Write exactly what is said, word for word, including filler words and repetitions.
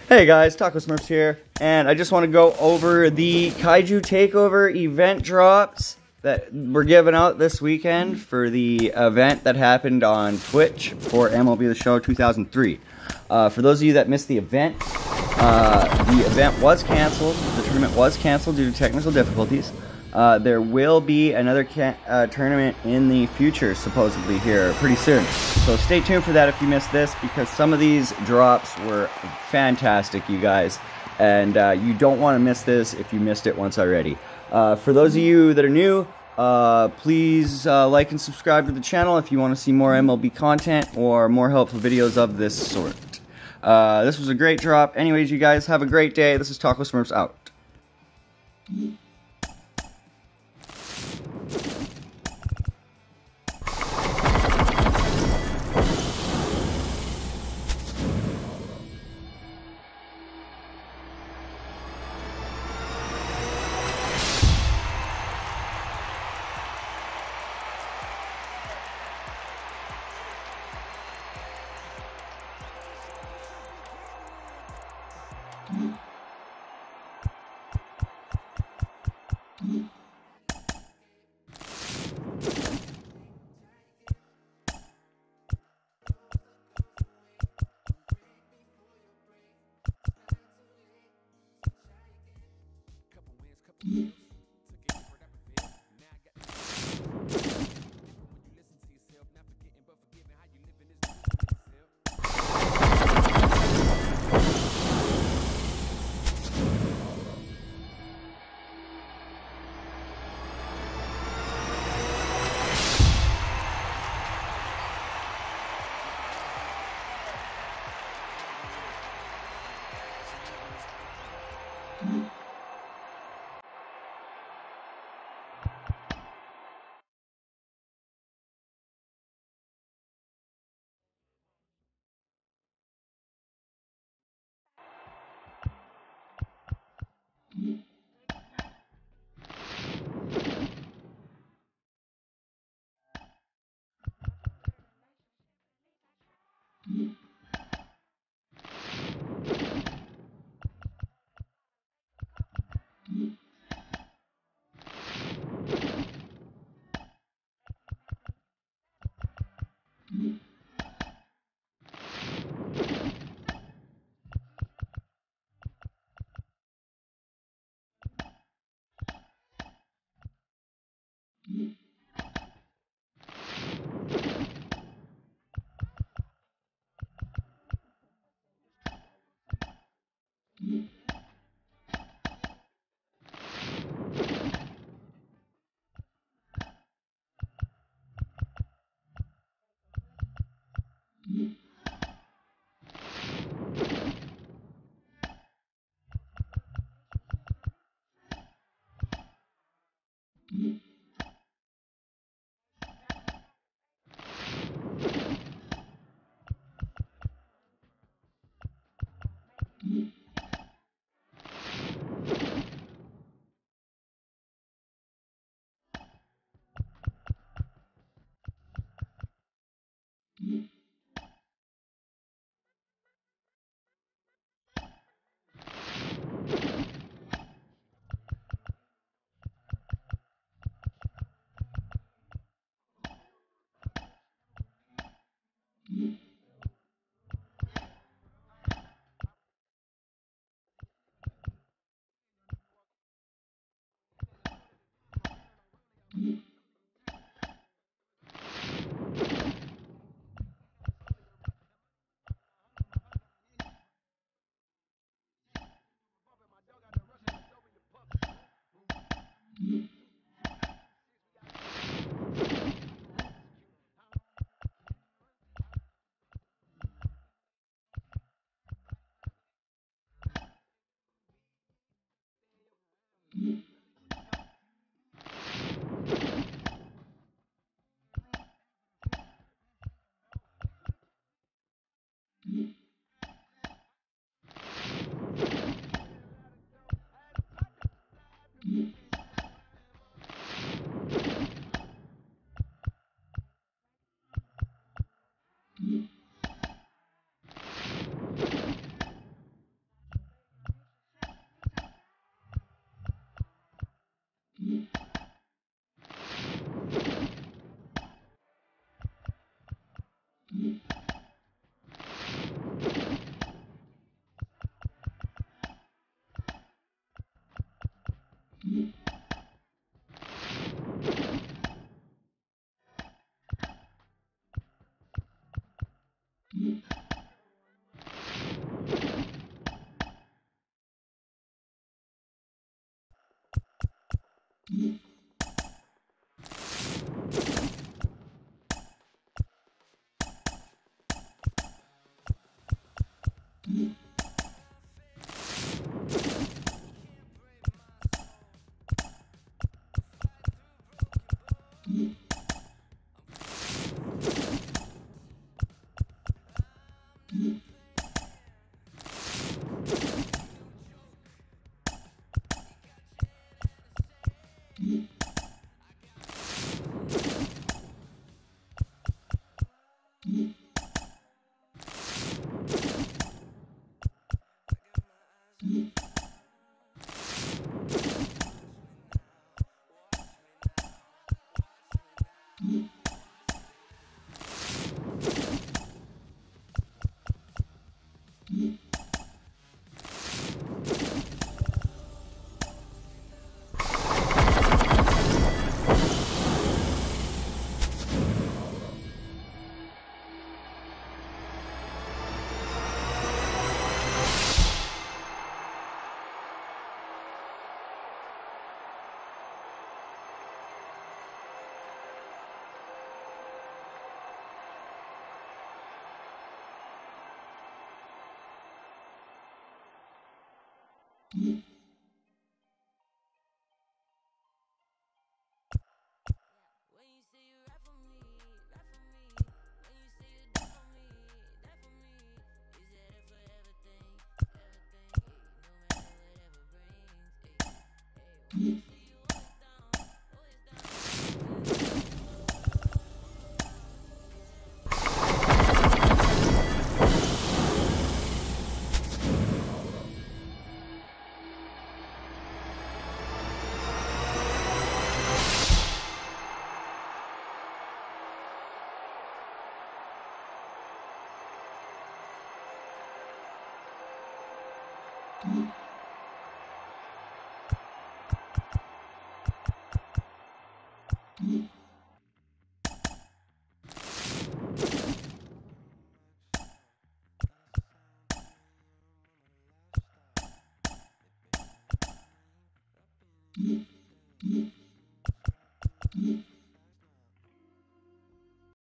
Hey guys, TacoSmurfz here, and I just want to go over the Kaiju Takeover event drops that were given out this weekend for the event that happened on Twitch for M L B The Show two thousand three. Uh, for those of you that missed the event, uh, the event was canceled. The tournament was canceled due to technical difficulties. Uh, there will be another ca uh, tournament in the future, supposedly here pretty soon. So stay tuned for that if you missed this, because some of these drops were fantastic, you guys. And uh, you don't want to miss this if you missed it once already. Uh, for those of you that are new, uh, please uh, like and subscribe to the channel if you want to see more M L B content or more helpful videos of this sort. Uh, this was a great drop. Anyways, you guys have a great day. This is TacoSmurfz out. Mm-hmm.